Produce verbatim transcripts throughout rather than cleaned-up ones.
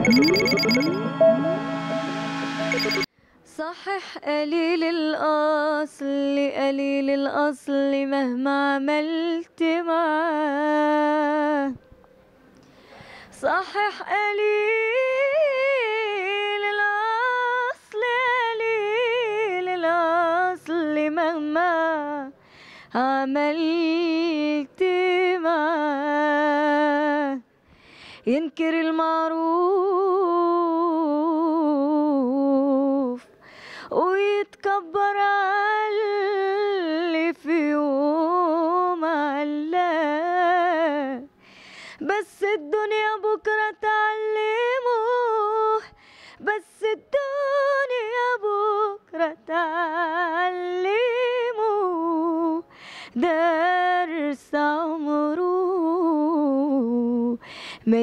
صحح قليل الأصل قليل الأصل مهما عملت معاه، صحح قليل الأصل قليل الأصل مهما عملت معاه، ينكر المعروف ويتكبر على اللي في يوم علاه، بس الدنيا بكرة تعلموه، بس الدنيا بكرة تعلموه درس عمره ما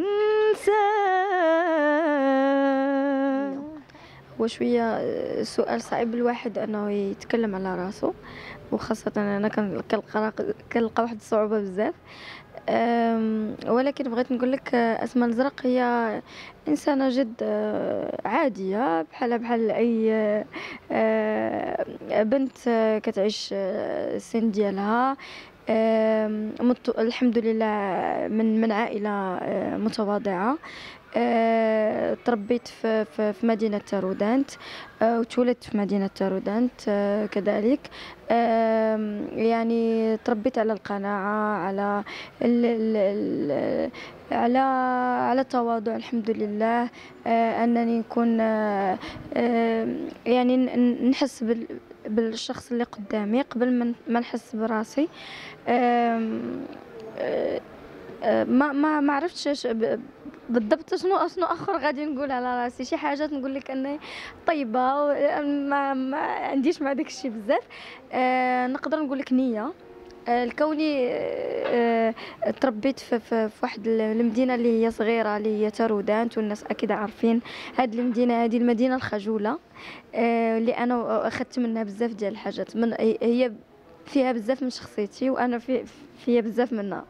ينساه. هو شوية سؤال صعيب الواحد أنه يتكلم على راسه، وخاصة أنا كان- كنلقى كنلقى واحد الصعوبة بزاف. أم، ولكن بغيت نقول لك أسماء الزرق هي إنسانة جد آه، عادية بحال بحال أي آه، بنت آه، كتعيش آه، السن ديالها. آم، مت- الحمد لله من من عائلة آه، متواضعة. آه، تربيت في, في, في مدينة تارودانت، آه، وتولدت في مدينة تارودانت آه، كذلك. آم، يعني تربيت على القناعة، على ال ال ال على على التواضع الحمد لله. آه، أنني نكون آه، آه، يعني ن- نحس بال بالشخص اللي قدامي قبل ما ما نحس براسي. آم، آه، آه، ما ما ما عرفتش اش- ب- بالضبط شنو شنو اخر غادي نقول على راسي. شي حاجات نقول لك اني طيبه و- ما, ما عنديش مع داك الشيء بزاف. آه نقدر نقول لك نيه. آه، لكوني آه، آه، تربيت في, في, في واحد المدينه اللي هي صغيره، اللي هي تارودانت، والناس اكيد عارفين هاد المدينه، هذه المدينه الخجوله. آه، اللي انا اخذت منها بزاف ديال الحاجات، من هي فيها بزاف من شخصيتي، وانا في فيها بزاف منها.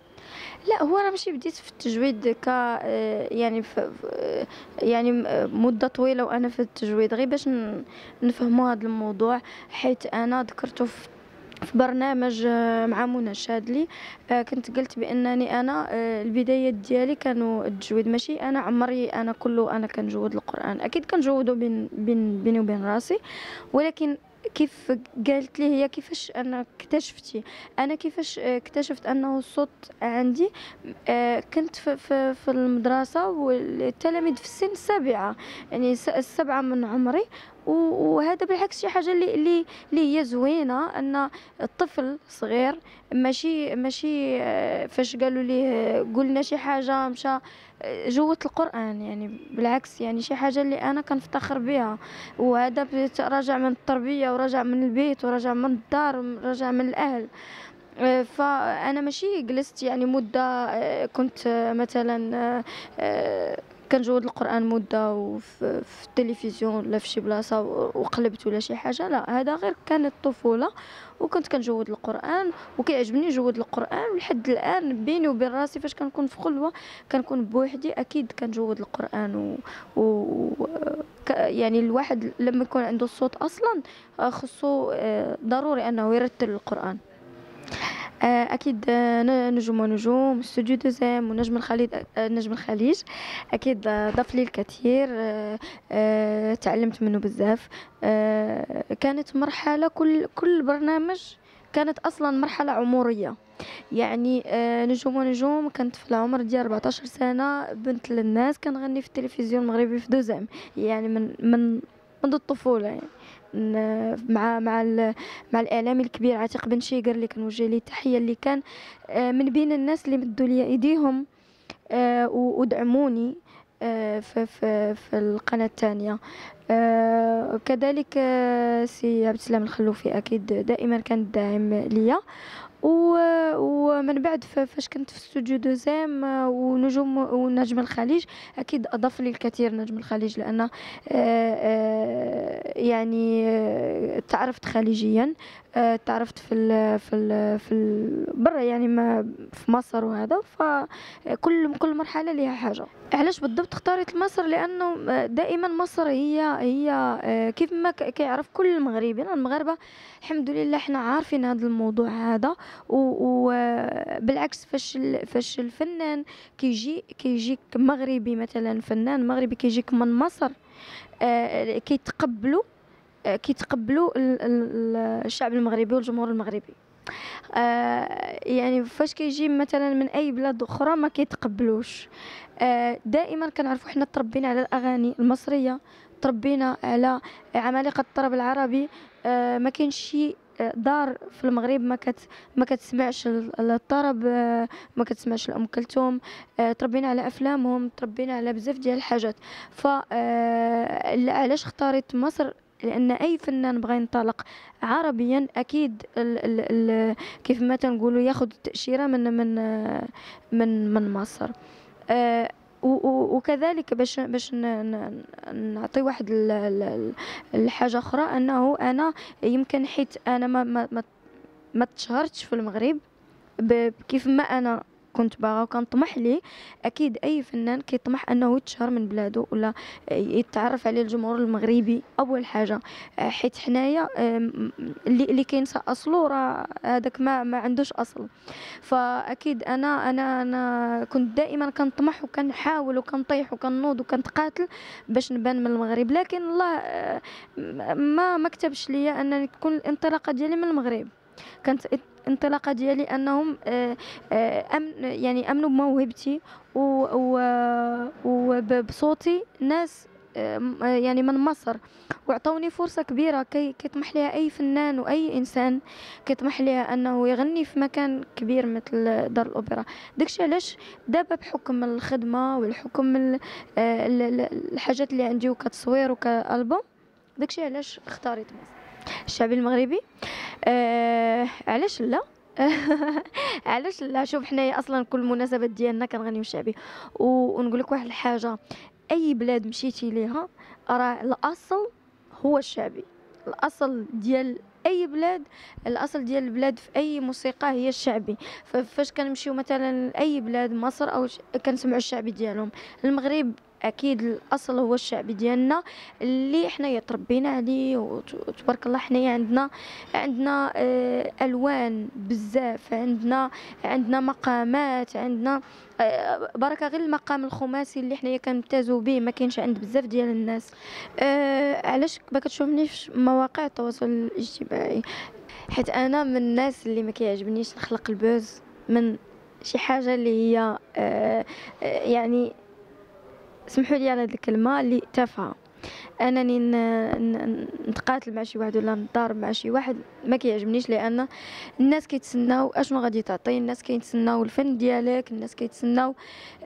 لا هو انا ماشي بديت في التجويد ك آه، يعني ف... ف- يعني م- مده طويله وانا في التجويد، غير باش ن- نفهموا هذا الموضوع. حيث انا ذكرته في في برنامج آه، مع منى شاذلي. آه، كنت قلت بانني انا آه، البدايات ديالي كانوا التجويد، ماشي انا عمري انا كله انا كنجود القران، اكيد كنجودو بين بين بيني وبين راسي. ولكن كيف قالت لي هي كيفاش انا اكتشفتي، انا كيفاش آه، اكتشفت انه الصوت عندي. آه، كنت في, في, في المدرسة والتلاميذ في السن السابعة، يعني س- السبعة من عمري. و- وهذا بالعكس شي حاجة اللي اللي اللي هي زوينة، أن الطفل صغير ماشي ماشي آه، فاش قالوا ليه قلنا شي حاجة مشى آه، جوة القرآن. يعني بالعكس، يعني شي حاجة اللي أنا كنفتخر بها. وهذا بت- راجع من التربية، وراجع من البيت، وراجع من الدار، وراجع من الأهل. آه، فانا ماشي جلست يعني مده، آه، كنت آه، مثلا آه، آه، كنجود القران مده وفي في التلفزيون ولا في شي بلاصه و- وقلبت ولا شي حاجه. لا هذا غير كانت الطفوله، وكنت كنجود القران وكيعجبني نجود القران. ولحد الان بيني وبين راسي فاش كنكون في خلوه، كنكون بوحدي، اكيد كنجود القران. و, و... ك- يعني الواحد لما يكون عنده الصوت اصلا آه، خصو آه، ضروري انه يرتل القران. آه، اكيد آه، ن- نجوم ونجوم استوديو دوزام ونجم الخليج. آه، نجم الخليج اكيد آه، ضاف لي الكثير. آه، آه، تعلمت منه بزاف. آه، كانت مرحلة، كل كل برنامج كانت اصلا مرحلة عمرية. يعني آه، نجوم ونجوم كنت في العمر ديال أربعطاش سنة، بنت للناس، كنغني في التلفزيون المغربي في دوزام. يعني من من منذ الطفولة يعني. ن- مع مع ال- مع الاعلامي الكبير عتيق بن شيقر، اللي كنوجه ليه تحيه، اللي كان آه، من بين الناس اللي مدوا لي ايديهم آه، و- ودعموني آه، في في في القناه الثانيه. كذلك آه، سي عبد السلام الخلوفي اكيد دائما كان داعم ليا. و ومن بعد ف فاش كنت في استوديو دوزيام ونجوم ونجم الخليج، أكيد أضاف لي الكثير نجم الخليج، لأن آآ آآ يعني آه، تعرفت خليجيًا، آآ تعرفت في ال في ال في ال برا يعني ما في مصر وهذا، فكل كل مرحلة ليها حاجة. علاش بالضبط اختاريت مصر؟ لأنه دائمًا مصر هي هي آآ كيف ما ك كيعرف كل المغاربة، لأن المغاربة الحمد لله حنا عارفين هذا الموضوع هذا، و وبالعكس فاش ال فاش الفنان كيجي كيجيك مغربي مثلًا، فنان مغربي كيجيك من مصر، آآ كيتقبّلوا آآ كيتقبّلوا ال ال الشعب المغربي والجمهور المغربي. آآ يعني فاش كيجي مثلًا من أي بلاد أخرى ما كيتقبّلوش. آآ دائمًا كنعرفوا حنا تربينا على الأغاني المصرية، تربينا على عمالقة الطرب العربي. آآ ما كاينش شي آآ دار في المغرب ما كت ما كتسمعش ال الطرب، آآ ما كتسمعش لأم كلثوم. آآ تربينا على أفلامهم، تربينا على بزاف ديال الحاجات. ف آآ ل علاش اختاريت مصر؟ لأن أي فنان بغى ينطلق عربيًا أكيد ال ال ال كيف ما تنقولوا ياخد التأشيرة من من آه، من من مصر. آآ و و وكذلك باش باش ن ن نعطي واحد ال ال ال الحاجة أخرى، أنه أنا يمكن حيت أنا ما ما ما ما تشهرتش في المغرب ب كيف ما أنا كنت باغا وكنطمح ليه. أكيد أي فنان كيطمح أنه يتشهر من بلادو ولا يتعرف عليه الجمهور المغربي أول حاجة. آه، حيت حنايا آم، اللي اللي كينسى أصله راه هذاك ما ما عندوش أصل. فأكيد أنا أنا أنا كنت دائما كنطمح وكنحاول وكنطيح وكنوض وكنتقاتل باش نبان من المغرب، لكن الله آه، ما ما كتبش ليا أنني تكون الانطلاقة ديالي من المغرب. كانت الانطلاقة ديالي أنهم آآ آآ أمن يعني آمنوا بموهبتي و و وبصوتي ناس آمم يعني من مصر، وعطاوني فرصة كبيرة كي كيطمح ليها أي فنان وأي إنسان كيطمح ليها أنه يغني في مكان كبير مثل دار الأوبرا. داك الشي علاش دابا بحكم الخدمة والحكم ال آآ ال ال الحاجات اللي عندي وكتصوير وكألبوم، داك الشي علاش اختاريت مصر. الشعب المغربي آآ علاش لا؟ علاش لا؟ شوف حنايا أصلًا كل المناسبات ديالنا كنغنيو شعبي، و ونقول لك واحد الحاجة، أي بلاد مشيتي ليها راه الأصل هو الشعبي. الأصل ديال أي بلاد، الأصل ديال البلاد في أي موسيقى هي الشعبي. ففاش كنمشيو مثلًا لأي بلاد مصر أو ش كنسمعوا الشعبي ديالهم. المغرب أكيد الأصل هو الشعبي ديالنا اللي حنايا تربينا عليه، وت وتبارك الله حنايا عندنا عندنا آآ ألوان بزاف، عندنا عندنا مقامات، عندنا آآ بركة غير المقام الخماسي اللي حنايا كنمتازوا به ما كاينش عند بزاف ديال الناس. آآ علاش ما كتشوفنيش في مواقع التواصل الاجتماعي؟ حيت أنا من الناس اللي ما كيعجبنيش نخلق البuzz من شي حاجة اللي هي آآ يعني سمحوا لي على هاد الكلمة اللي تافهة. أنني ن ن نتقاتل مع شي واحد ولا نتضارب مع شي واحد ما كيعجبنيش، لأن الناس كيتسناو أشنو غادي تعطي، الناس كيتسناو الفن ديالك، الناس كيتسناو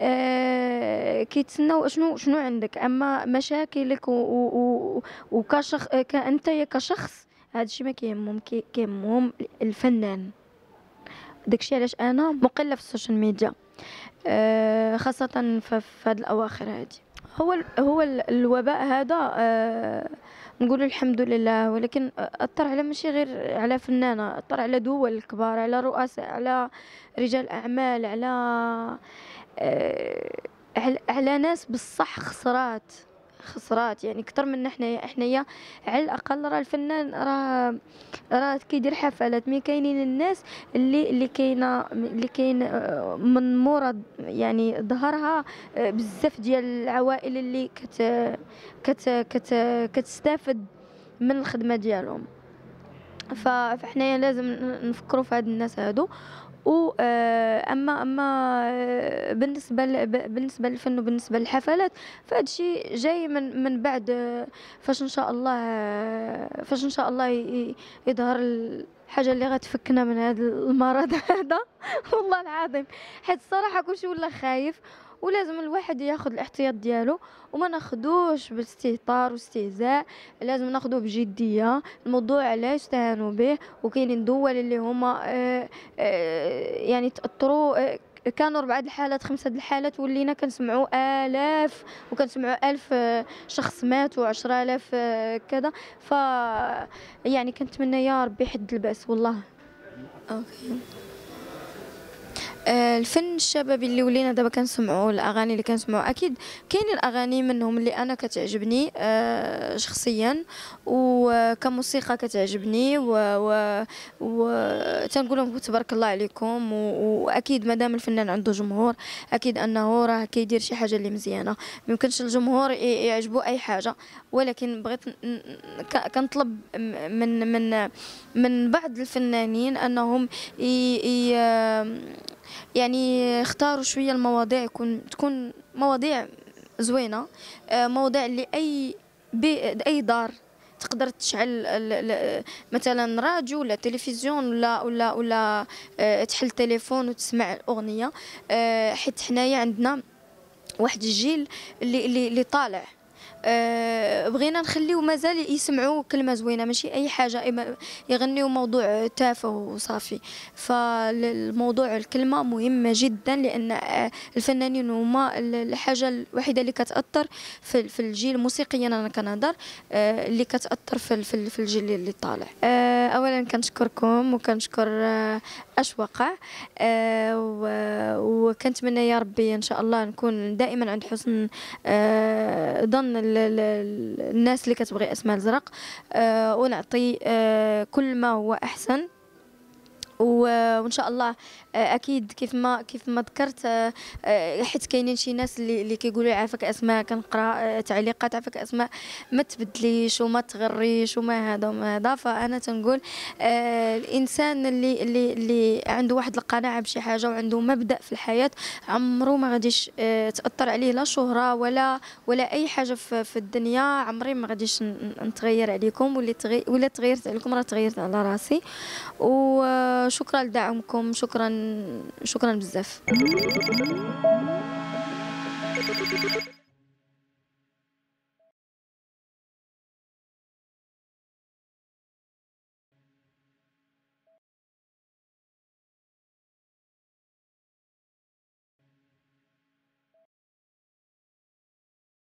آآ كيتسناو أشنو شنو عندك. أما مشاكلك و و و وكشخ ك أنتيا كشخص هاد الشي ما كيهمهم، كي كيهمهم الفنان. داك الشي علاش أنا مقلة في السوشيال ميديا، آآ خاصةً ف في هاد الأواخر هادي. هو ال هو ال الوباء هذا آآ نقولوا الحمد لله، ولكن أ أثّر على ماشي غير على فنانة، أثّر على دول كبار، على رؤساء، على رجال أعمال، على آآ عل على ناس بالصح خسرات، خسرات يعني كتر منا حنايا. حنايا على الأقل راه الفنان راه راه كيدير حفلات، مي كاينين الناس اللي اللي كاينة اللي كاين آآ من مورا يعني ظهرها آآ بزاف ديال العوائل اللي كت كت كت كتستافد من الخدمة ديالهم. ف فحنايا لازم ن نفكروا في هاد الناس هادو. و آآ أما أما آه، بالنسبة ل ب بالنسبة للفن وبالنسبة للحفلات، فهاد الشي جاي من من بعد آه، فاش إن شاء الله آه، فاش إن شاء الله ي يظهر الحاجة اللي غتفكنا من هاد المرض هذا. والله العظيم، حيت الصراحة كلشي ولا خايف، ولازم الواحد ياخذ الاحتياط ديالو وما ناخذوش باستهتار واستهزاء، لازم ناخذوه بجديه. الموضوع لا يستهان به، وكاينين دول اللي هما آه، آه، يعني تاثروا، آه، كانوا ربعة د الحالات خمسة د الحالات ولينا كنسمعوا آلاف، وكنسمعوا ألف آه، شخص مات وعشرة آلاف آه، كذا. ف يعني كنتمنى يا ربي يحد البأس والله. أوكي. آه، الفن الشبابي اللي ولينا دابا كنسمعوا، الاغاني اللي كنسمعوا اكيد كاينين اغاني منهم اللي انا كتعجبني آه، شخصيا، وكموسيقى كتعجبني، و, و... و... تنقول لهم تبارك الله عليكم. و... واكيد مادام الفنان عنده جمهور اكيد انه راه كيدير شي حاجه اللي مزيانه. ميمكنش الجمهور ي- يعجبو اي حاجه، ولكن بغيت ن- ن- ك- كنطلب من من من بعض الفنانين انهم ي... ي... يعني اختاروا شوية المواضيع، يكون تكون مواضيع زوينة، آه، مواضيع اللي أي بي أي دار تقدر تشعل ال- ال- مثلا راديو ولا تلفزيون ولا ولا ولا آه، تحل تليفون وتسمع الأغنية. آه، حيت حنايا عندنا واحد الجيل اللي اللي, اللي طالع. أه بغينا نخليو مازال يسمعوا كلمه زوينه، ماشي اي حاجه إما يغنيو موضوع تافه وصافي. فالموضوع الكلمه مهمه جدا، لان آه، الفنانين هما ال- الحاجه الوحيده اللي كتاثر في في الجيل موسيقيا. انا كنهضر آه، اللي كتاثر في ال- في ال- في الجيل اللي طالع. أه اولا كنشكركم وكنشكر آه، اش وقع. أه و- وكنتمنى يا ربي ان شاء الله نكون دائما عند حسن آه، ظن ال- ال- ال- الناس اللي كتبغي اسماء الزرق، آه، ونعطي آه، كل ما هو احسن. و- وان شاء الله آه، اكيد كيف ما كيف ما ذكرت، آه، آه، حيت كاينين شي ناس اللي اللي كيقولوا لي عافاك اسماء، كنقرا آه، تعليقات عافاك اسماء ما تبدليش وما تغريش وما هذا وما هذا. فانا تنقول آه، الانسان اللي اللي اللي عنده واحد القناعه بشي حاجه وعنده مبدا في الحياه، عمرو ما غاديش آه، تاثر عليه لا شهره ولا ولا اي حاجه في, في الدنيا. عمري ما غاديش ن- نتغير عليكم، واللي تغي ولا تغيرت عليكم راه تغيرت على راسي. وشكرا لدعمكم، شكرا شكرا بزاف.